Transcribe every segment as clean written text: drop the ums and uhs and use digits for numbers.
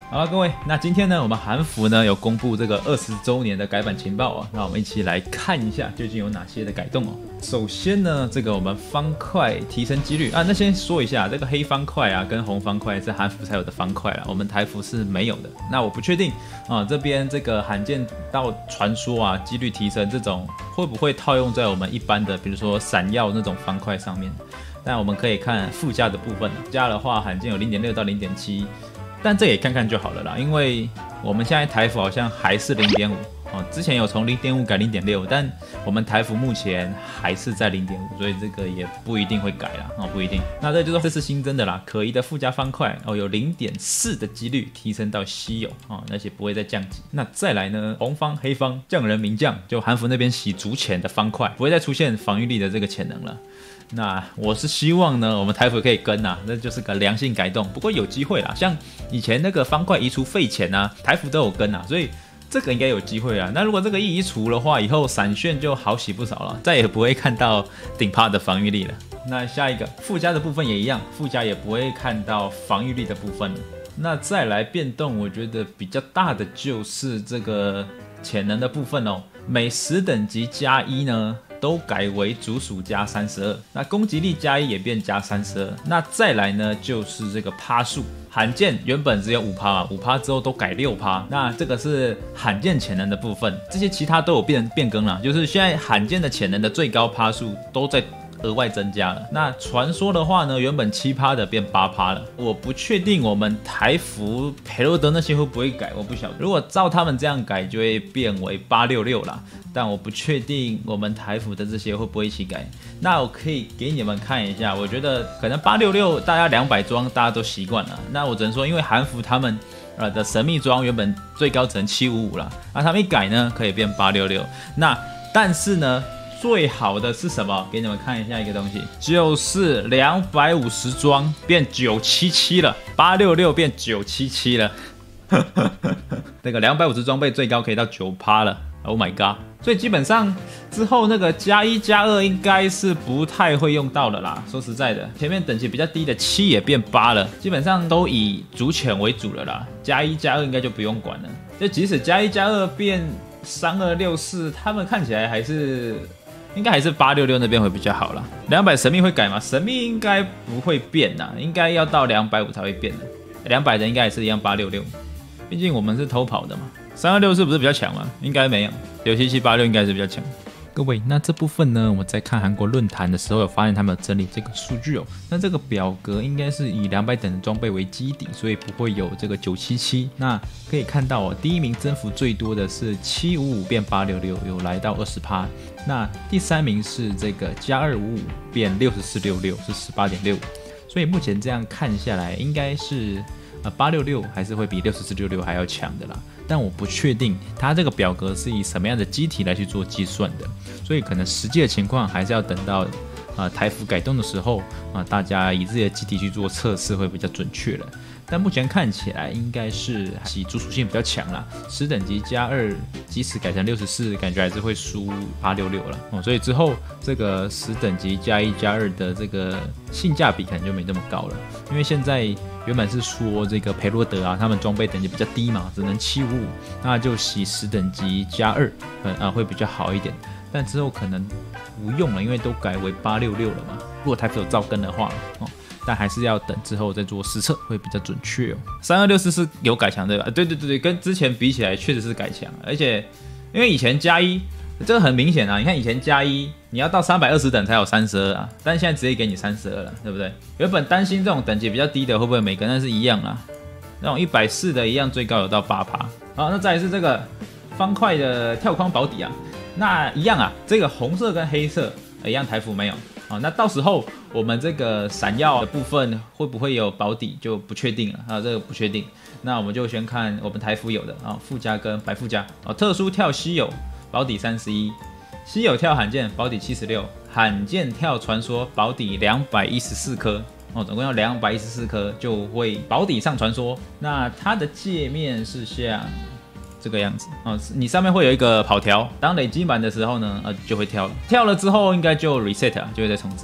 好了，各位，那今天呢，我们韩服呢有公布这个20周年的改版情报啊，那我们一起来看一下究竟有哪些的改动哦。首先呢，这个我们方块提升几率啊，那先说一下，这个黑方块啊跟红方块是韩服才有的方块啦，我们台服是没有的。那我不确定啊，这边这个罕见到传说啊，几率提升这种会不会套用在我们一般的，比如说闪耀那种方块上面？但我们可以看附加的部分，加的话罕见有0.6到0.7。但这也看看就好了啦，因为我们现在台服好像还是0.5哦，之前有从0.5改0.6，但我们台服目前还是在0.5，所以这个也不一定会改啦，哦，不一定。那这是新增的啦，可疑的附加方块哦，有0.4的几率提升到稀有哦，而且不会再降级。那再来呢，红方、黑方、匠人名将，就韩服那边洗足钱的方块，不会再出现防御力的这个潜能了。那我是希望呢，我们台服可以跟啊，那就是个良性改动。不过有机会啦，像以前那个方块移除废钱啊，台服都有跟啊，所以这个应该有机会啊。那如果这个一移除的话，以后闪炫就好洗不少了，再也不会看到顶趴的防御力了。那下一个附加的部分也一样，附加也不会看到防御力的部分了。那再来变动，我觉得比较大的就是这个潜能的部分哦，每10等级加1呢。都改为主属加32，那攻击力加1也变加32。那再来呢，就是这个趴数，罕见原本只有5%嘛，5%之后都改6%。那这个是罕见潜能的部分，这些其他都有变更了，就是现在罕见的潜能的最高趴数都在额外增加了。那传说的话呢，原本7%的变8%了。我不确定我们台服培罗德那些会不会改，我不晓得。如果照他们这样改，就会变为866啦。但我不确定我们台服的这些会不会一起改。那我可以给你们看一下，我觉得可能866大家200装大家都习惯了。那我只能说，因为韩服他们的神秘装原本最高只能755啦，那他们一改呢可以变866。那但是呢，最好的是什么？给你们看一下一个东西，就是250装变977了，866变977了。那个250装备最高可以到9%了。Oh my god！ 所以基本上之后那个加1加2应该是不太会用到了啦。说实在的，前面等级比较低的7也变8了，基本上都以主潜为主了啦。加1加2应该就不用管了。就即使加1加2变3264，他们看起来应该还是866那边会比较好啦。200神秘会改吗？神秘应该不会变啦，应该要到250才会变的。200的应该也是一样866，毕竟我们是偷跑的嘛。3264不是比较强吗？应该没有，97786应该是比较强。各位，那这部分呢，我们在看韩国论坛的时候有发现他们有整理这个数据哦。那这个表格应该是以200等的装备为基底，所以不会有这个977。那可以看到哦，第一名增幅最多的是755变866，有来到20%。那第3名是这个加255变6466，是18.6。所以目前这样看下来，应该是866还是会比6466还要强的啦。但我不确定它这个表格是以什么样的机体来去做计算的，所以可能实际的情况还是要等到台服改动的时候大家以自己的机体去做测试会比较准确了。但目前看起来应该是其主属性比较强啦，10等级加2，即使改成64，感觉还是会输866了所以之后这个10等级加1加2的这个性价比可能就没那么高了，因为现在原本是说这个培罗德啊，他们装备等级比较低嘛，只能755，那就洗10等级加2，会比较好一点。但之后可能不用了，因为都改为866了嘛。如果台服有照跟的话但还是要等之后再做实测会比较准确3264是有改强对吧？对，跟之前比起来确实是改强，而且因为以前加1这个很明显啊，你看以前加1你要到320等才有32啊，但现在直接给你32了，对不对？原本担心这种等级比较低的会不会每个人是一样啊？那种140的一样最高有到8%。好，那再来是这个方块的跳框保底啊，那一样啊，这个红色跟黑色一样台服没有。那到时候我们这个闪耀的部分会不会有保底就不确定了这个不确定。那我们就先看我们台服有的附加跟白附加特殊跳稀有保底31，稀有跳罕见保底76，罕见跳传说保底214颗总共要214颗就会保底上传说。那它的界面是像这个样子你上面会有一个跑条，当累积满的时候呢就会跳了，跳了之后应该就 reset 就会再重置了。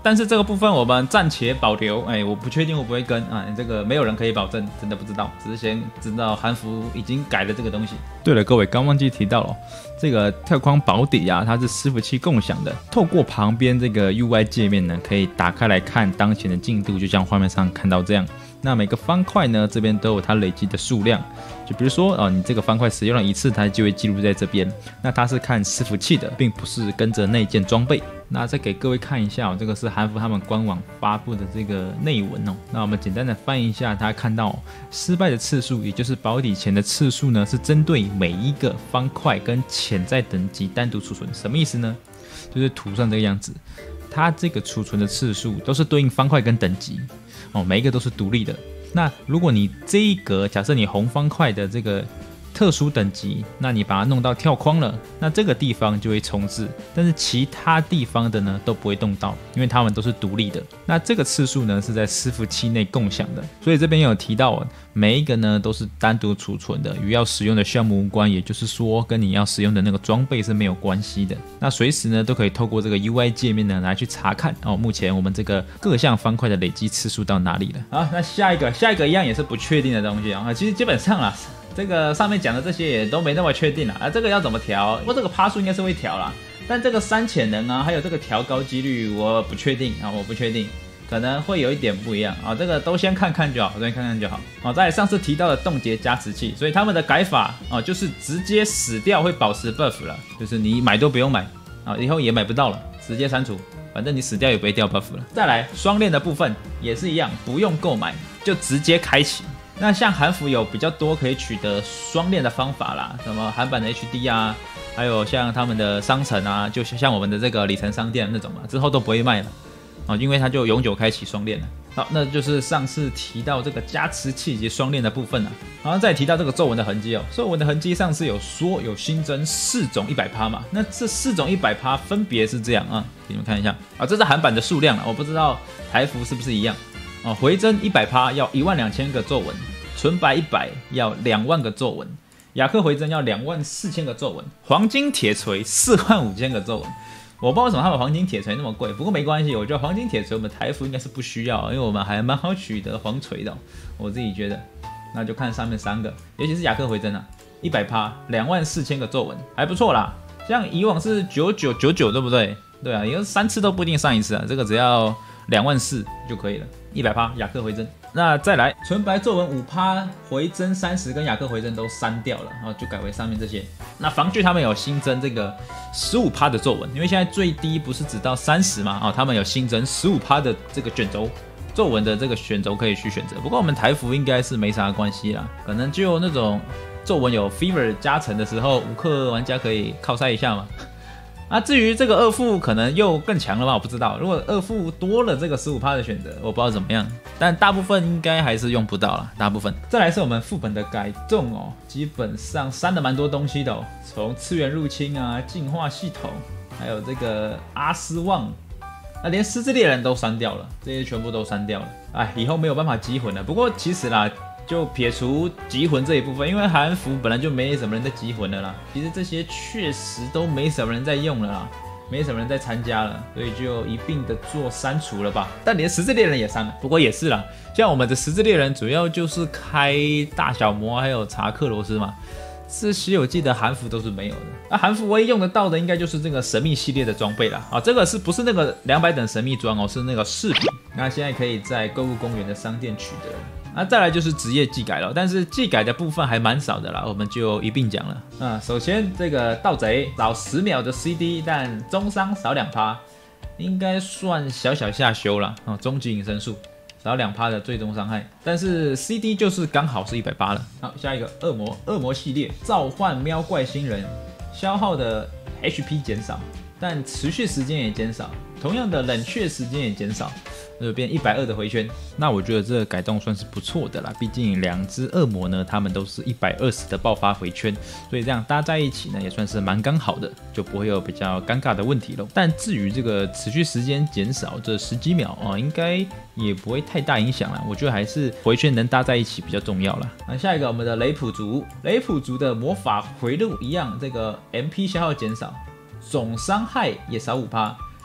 但是这个部分我们暂且保留，我不确定会不会跟啊，这个没有人可以保证，真的不知道，只是先知道韩服已经改了这个东西。对了，各位刚忘记提到了，这个特框保底啊，它是伺服器共享的，透过旁边这个 UI 界面呢，可以打开来看当前的进度，就像画面上看到这样。那每个方块呢，这边都有它累积的数量，就比如说你这个方块使用了1次，它就会记录在这边。那它是看伺服器的，并不是跟着内建装备。那再给各位看一下这个是韩服他们官网发布的这个内文哦。那我们简单的翻译一下，大家看到失败的次数，也就是保底前的次数呢，是针对每一个方块跟潜在等级单独储存。什么意思呢？就是图上这个样子，它这个储存的次数都是对应方块跟等级。每一个都是独立的。那如果你这一格，假设你红方块的这个特殊等级，那你把它弄到跳框了，那这个地方就会重置，但是其他地方的呢都不会动到，因为它们都是独立的。那这个次数呢是在伺服器内共享的，所以这边有提到每一个呢都是单独储存的，与要使用的项目无关，也就是说跟你要使用的那个装备是没有关系的。那随时呢都可以透过这个 UI 界面呢来去查看目前我们这个各项方块的累积次数到哪里了。好，那下一个一样也是不确定的东西其实基本上啦，这个上面讲的这些也都没那么确定啦。这个要怎么调？不过这个趴数应该是会调啦，但这个删潜能还有这个调高几率我不确定我不确定。可能会有一点不一样这个都先看看就好，先看看就好再来上次提到的冻结加持器，所以他们的改法就是直接死掉会保持 buff 了，就是你买都不用买以后也买不到了，直接删除，反正你死掉也不会掉 buff 了。再来双链的部分也是一样，不用购买就直接开启。那像韩服有比较多可以取得双链的方法啦，什么韩版的 HD 啊，还有像他们的商城啊，就像我们的这个里程商店那种嘛，之后都不会卖了因为它就永久开启双链了。好，那就是上次提到这个加持器以及双链的部分然后再提到这个皱纹的痕迹皱纹的痕迹上次有说有新增4种 100% 嘛，那这4种 100% 分别是这样给你们看一下这是韩版的数量我不知道台服是不是一样回增 100% 要12000个皱纹，纯白100要2万个皱纹，雅克回增要24000个皱纹，黄金铁锤45000个皱纹。我不知道为什么他们黄金铁锤那么贵，不过没关系，我觉得黄金铁锤我们台服应该是不需要，因为我们还蛮好取得黄锤的我自己觉得。那就看上面3个，尤其是雅克回增100% 24000个皱纹还不错啦，像以往是9999对不对？对啊，因为3次都不一定上一次这个只要24000就可以了，100% 雅克回增。那再来纯白皱纹5%回增30跟雅克回增都删掉了，然后就改为上面这些。那防具他们有新增这个15%的皱纹，因为现在最低不是只到30嘛他们有新增15%的这个卷轴皱纹的这个选轴可以去选择。不过我们台服应该是没啥关系啦，可能就那种皱纹有 fever 加成的时候，无氪玩家可以靠塞一下嘛。至于这个二副可能又更强了吧，我不知道。如果二副多了这个15%的选择，我不知道怎么样，但大部分应该还是用不到啦，大部分。再来是我们副本的改动基本上删了蛮多东西的从次元入侵进化系统，还有这个阿斯旺，连狮子猎人都删掉了，这些全部都删掉了。以后没有办法击魂了。不过其实啦，就撇除击魂这一部分，因为韩服本来就没什么人在击魂了啦，其实这些确实都没什么人在用了啦，没什么人在参加了，所以就一并的做删除了吧。但连十字猎人也删了，不过也是啦，像我们的十字猎人主要就是开大小魔还有查克罗斯嘛，这些我记得韩服都是没有的。那韩服唯一用得到的应该就是这个神秘系列的装备啦。这个是不是那个200等神秘装是那个饰品，那现在可以在购物公园的商店取得。那再来就是职业技改了，但是技改的部分还蛮少的啦，我们就一并讲了。首先这个盗贼少10秒的 CD， 但中伤少2%，应该算小小下修了终极隐身术少2%的最终伤害，但是 CD 就是刚好是180了。好，下一个恶魔系列召唤喵怪新人，消耗的 HP 减少，但持续时间也减少，同样的冷却时间也减少，就变120的回圈。那我觉得这个改动算是不错的啦，毕竟2只恶魔呢，他们都是120的爆发回圈，所以这样搭在一起呢，也算是蛮刚好的，就不会有比较尴尬的问题咯。但至于这个持续时间减少这10几秒应该也不会太大影响啦。我觉得还是回圈能搭在一起比较重要啦。那下一个我们的雷普族的魔法回路一样，这个 MP 消耗减少，总伤害也少5%。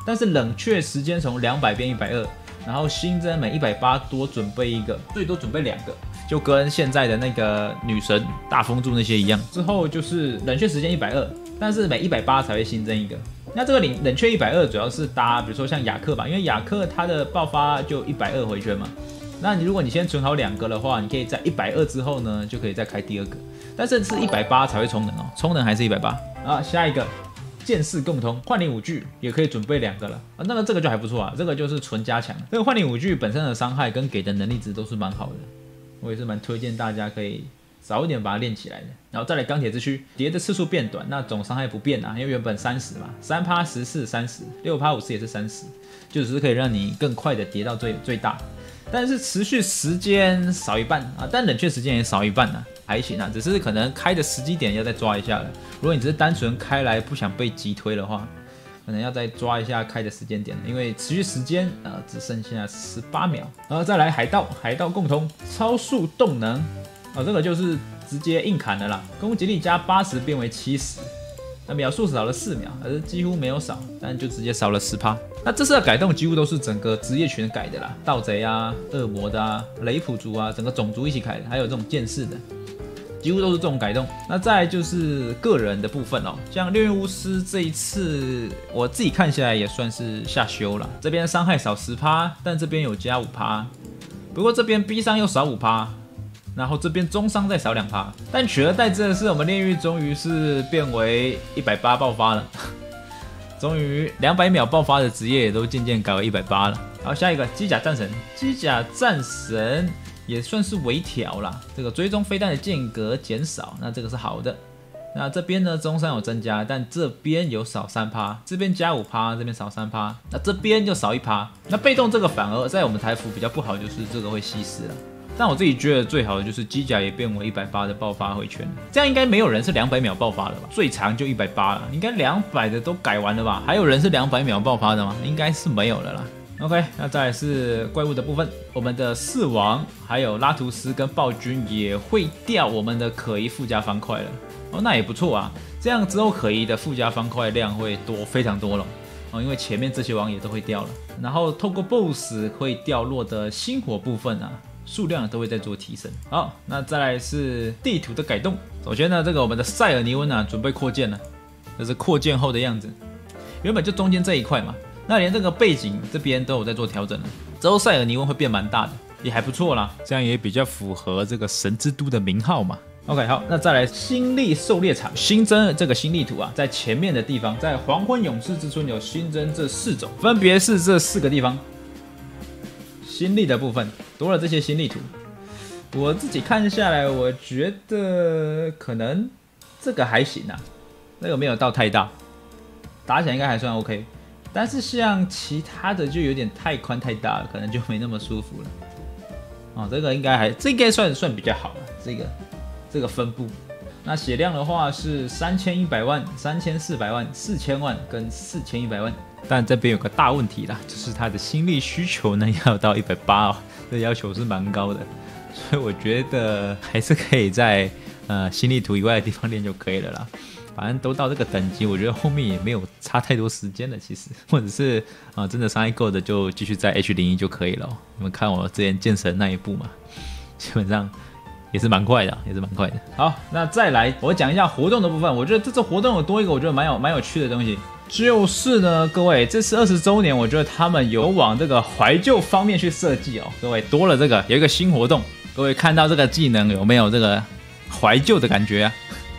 但是冷却时间从200变120，然后新增每180多准备一个，最多准备2个，就跟现在的那个女神大风柱那些一样。之后就是冷却时间120，但是每180才会新增一个。那这个冷却120主要是搭，比如说像雅克吧，因为雅克它的爆发就120回圈嘛。那如果你先存好2个的话，你可以在120之后呢，就可以再开第2个，但是是180才会充能哦，充能还是180啊。下一个剑士共通幻灵武具也可以准备2个了啊，那么这个就还不错啊，这个就是纯加强。这个幻灵武具本身的伤害跟给的能力值都是蛮好的，我也是蛮推荐大家可以早一点把它练起来的。然后再来钢铁之躯，叠的次数变短，那总伤害不变啊，因为原本30嘛，3%、14、30，6%、50也是30，就只是可以让你更快的叠到最大。但是持续时间少一半啊，但冷却时间也少一半啊，还行啊，只是可能开的时机点要再抓一下了。如果你只是单纯开来不想被击推的话，可能要再抓一下开的时间点，因为持续时间只剩下18秒。然后再来海盗共通超速动能这个就是直接硬砍的啦，攻击力加80变为70。那秒数少了4秒，而是几乎没有少，但就直接少了10%。那这次的改动几乎都是整个职业群改的啦，盗贼啊、恶魔的啊、雷普族啊，整个种族一起改的，还有这种剑士的，几乎都是这种改动。那再来就是个人的部分哦，像烈焰巫师这一次我自己看下来也算是下修了，这边伤害少10%，但这边有加5%，不过这边 B 伤又少5%。然后这边中伤再少2%，但取而代之的是，我们炼狱终于是变为180爆发了，终于200秒爆发的职业也都渐渐改为180了。好，下一个机甲战神，机甲战神也算是微调啦，这个追踪飞弹的间隔减少，那这个是好的。那这边呢，中伤有增加，但这边有少3%，这边加5%，这边少3%，那这边就少1%。那被动这个反而在我们台服比较不好，就是这个会稀释了。但我自己觉得最好的就是机甲也变为180的爆发回圈，这样应该没有人是200秒爆发了吧？最长就180了，应该200的都改完了吧？还有人是200秒爆发的吗？应该是没有了啦。OK， 那再来是怪物的部分，我们的4王还有拉图斯跟暴君也会掉我们的可疑附加方块了哦，那也不错啊。这样之后可疑的附加方块量会多非常多了哦，因为前面这些王也都会掉了，然后透过 BOSS 会掉落的星火部分啊。数量都会在做提升。好，那再来是地图的改动。首先呢，这个我们的塞尔尼温啊，准备扩建了，这是扩建后的样子。原本就中间这一块嘛，那连这个背景这边都有在做调整了。之后塞尔尼温会变蛮大的，也还不错啦，这样也比较符合这个神之都的名号嘛。OK， 好，那再来新力狩猎场新增这个新地图啊，在前面的地方，在黄昏勇士之村有新增这4种，分别是这4个地方。新力的部分多了这些新力图，我自己看下来，我觉得可能这个还行啊，那个没有到太大，打起来应该还算 OK。但是像其他的就有点太宽太大了，可能就没那么舒服了。哦，这个应该算比较好了，这个分布。那血量的话是3100万、3400万、4000万跟4100万。但这边有个大问题啦，就是它的心力需求呢要到180哦，这要求是蛮高的，所以我觉得还是可以在心力图以外的地方练就可以了啦。反正都到这个等级，我觉得后面也没有差太多时间了，其实，或者是真的伤害够的就继续在 H01就可以了。你们看我之前剑神那一步嘛，基本上也是蛮快的，好，那再来我讲一下活动的部分，我觉得这次活动有多一个我觉得蛮有趣的东西。就是呢，各位，这次20周年，我觉得他们有往这个怀旧方面去设计哦。各位，多了这个有一个新活动，各位看到这个技能有没有这个怀旧的感觉啊？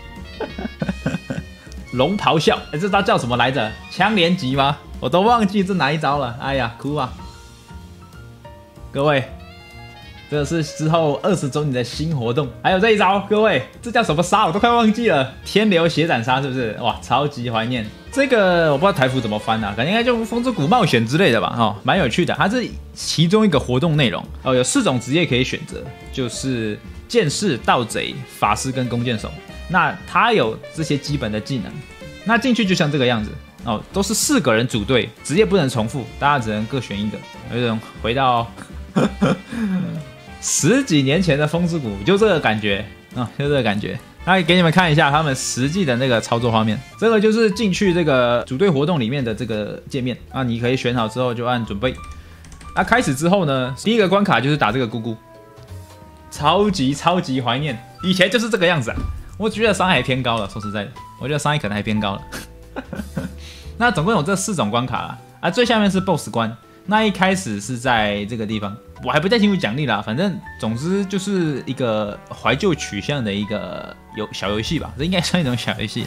龙咆哮，这招叫什么来着？枪连击吗？我都忘记这哪一招了。哎呀，哭啊！各位，这是之后20周年的新活动，还有这一招，各位，这叫什么杀？我都快忘记了。天流血斩杀是不是？哇，超级怀念。这个我不知道台服怎么翻啊，感觉应该就风之谷冒险之类的吧，哦，蛮有趣的。它是其中一个活动内容哦，有4种职业可以选择，就是剑士、盗贼、法师跟弓箭手。那它有这些基本的技能，那进去就像这个样子哦，都是4个人组队，职业不能重复，大家只能各选一个。有种回到10几年前的风之谷，就这个感觉啊，就这个感觉。 那给你们看一下他们实际的那个操作画面。这个就是进去这个组队活动里面的这个界面啊，你可以选好之后就按准备。啊，开始之后呢，第一个关卡就是打这个咕咕，超级怀念，以前就是这个样子啊。我觉得伤害偏高了，说实在的，我觉得伤害可能还偏高了。那总共有这4种关卡啦，啊，最下面是 BOSS 关。那一开始是在这个地方，我还不太清楚奖励啦，反正总之就是一个怀旧取向的一个小游戏吧，这应该算一种小游戏。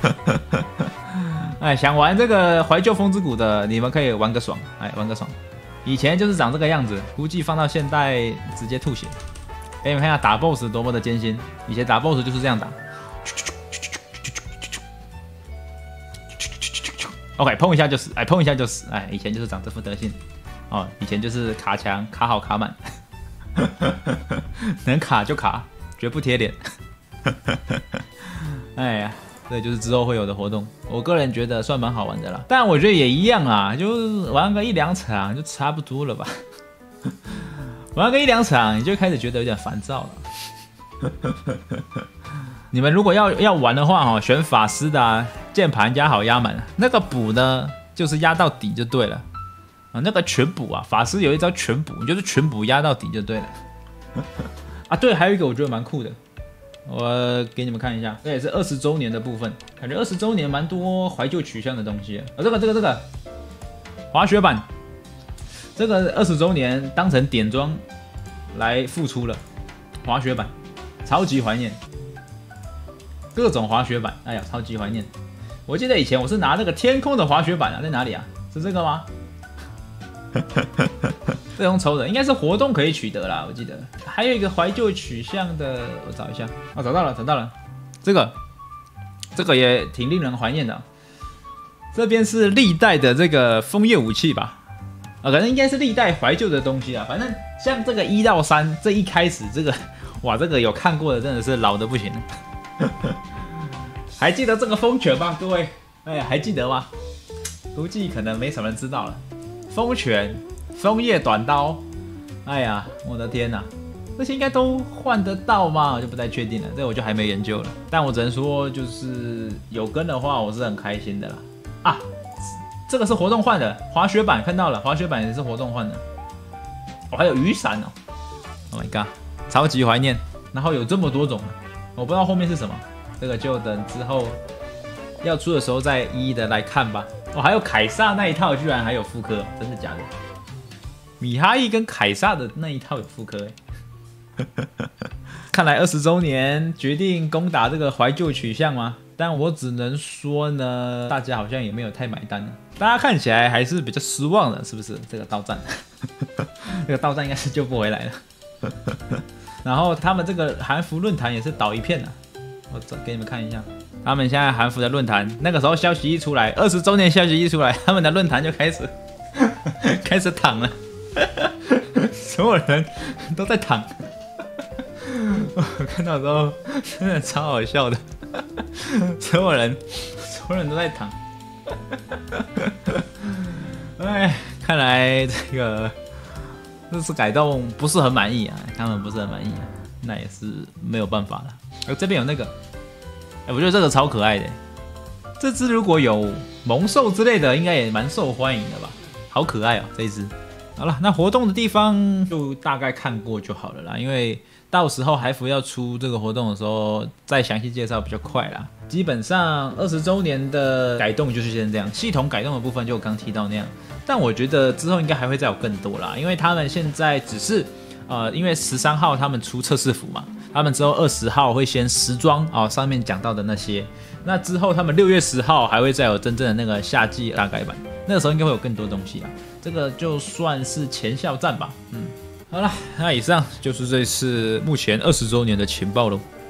哎，想玩这个怀旧风之谷的，你们可以玩个爽，哎，玩个爽。以前就是长这个样子，估计放到现代直接吐血。给你们看一下打 BOSS 多么的艰辛，以前打 BOSS 就是这样打。OK， 碰一下就死，哎，碰一下就死，哎，以前就是长这副德性，哦，以前就是卡墙，卡好卡满，能卡就卡，绝不贴脸。哎呀，这就是之后会有的活动，我个人觉得算蛮好玩的啦，但我觉得也一样啊，就玩个1、2场就差不多了吧。玩个1、2场，你就开始觉得有点烦躁了。你们如果要玩的话，哈，选法师的啊，键盘压好压满，那个补呢，就是压到底就对了啊。那个全补啊，法师有一招全补，你就是全补压到底就对了。啊，对，还有一个我觉得蛮酷的，我给你们看一下，这也是20周年的部分，感觉20周年蛮多怀旧取向的东西啊。这个滑雪板，这个20周年当成点装来复出了，滑雪板，超级怀念。各种滑雪板，哎呀，超级怀念！我记得以前我是拿那个天空的滑雪板啊，在哪里啊？是这个吗？这用抽的，应该是活动可以取得啦，我记得。还有一个怀旧取向的，我找一下，啊，找到了，这个也挺令人怀念的啊。这边是历代的这个枫叶武器吧？啊，可能应该是历代怀旧的东西啊。反正像这个1到3，这一开始这个，哇，这个有看过的真的是老的不行了。还记得这个风犬吗，各位？哎，还记得吗？估计可能没什么人知道了。风犬、枫叶短刀，哎呀，我的天哪！这些应该都换得到吗？我就不太确定了，这我就还没研究了。但我只能说，就是有跟的话，我是很开心的啦。啊，这个是活动换的滑雪板，看到了，滑雪板也是活动换的。哦，还有雨伞哦 ！Oh my god， 超级怀念。然后有这么多种。我不知道后面是什么，这个就等之后要出的时候再一一的来看吧。哦，还有凯撒那一套居然还有复刻，真的假的？米哈伊跟凯撒的那一套有复刻哎。看来20周年决定攻打这个怀旧取向吗？但我只能说呢，大家好像也没有太买单，大家看起来还是比较失望的，是不是？这个到站，这个到站应该是救不回来了。然后他们这个韩服论坛也是倒一片了，我给你们看一下，他们现在韩服的论坛，那个时候消息一出来，20周年消息一出来，他们的论坛就开始躺了，所有人都在躺。我看到之后真的超好笑的，所有人都在躺。哎，看来这次改动不是很满意啊，他们不是很满意啊，那也是没有办法了。这边有那个，我觉得这个超可爱的，这只如果有萌兽之类的，应该也蛮受欢迎的吧？好可爱哦，这一只。好了，那活动的地方就大概看过就好了啦，因为到时候海服要出这个活动的时候再详细介绍比较快啦。基本上20周年的改动就是先这样，系统改动的部分就我刚提到那样。但我觉得之后应该还会再有更多啦，因为他们现在只是因为13号他们出测试服嘛，他们之后20号会先时装哦，上面讲到的那些，那之后他们6月10号还会再有真正的那个夏季大改版，那个时候应该会有更多东西啦，这个就算是前哨战吧。好了，那以上就是这次目前20周年的情报咯。